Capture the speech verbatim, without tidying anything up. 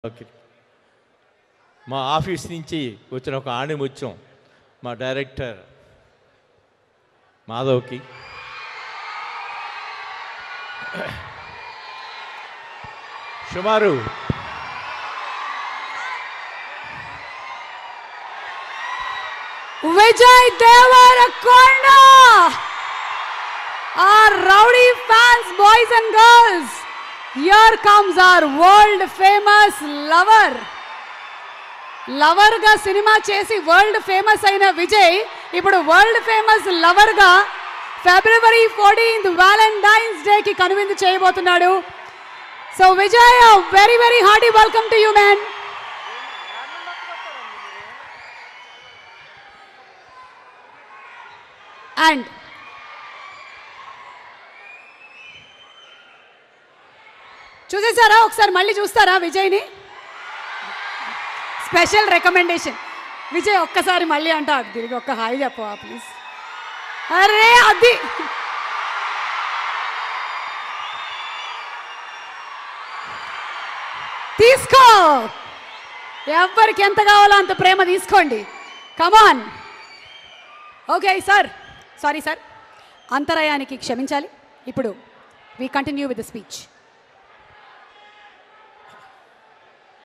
Okay, మా office నుంచి వచ్చిన ఒక ఆణిముత్యం మా డైరెక్టర్ మాధవ్కి, సుమారు Vijay Devarakonda, our Rowdy fans, boys and girls. Here comes our world famous lover. Lover ga cinema chesi world famous aina Vijay, ipudu world famous lover ga February fourteenth Valentine's Day ki kanuvindu cheyabothunadu. So Vijay, a very very hearty welcome to you, man. And చూసేసారా? ఒకసారి మళ్ళీ చూస్తారా విజయ్ని? Special recommendation, Vijay ఒక్కసారి మళ్ళీ అంట తిరిగి ఒక్క hi చెప్పవా please? అరే అది తీసుకో, ఎవరికి ఎంత కావాలో అంత ప్రేమ తీసుకోండి. Come on. Okay sir, sorry sir, అంతరాయానికి క్షమించాలి. ఇప్పుడు we continue with the speech.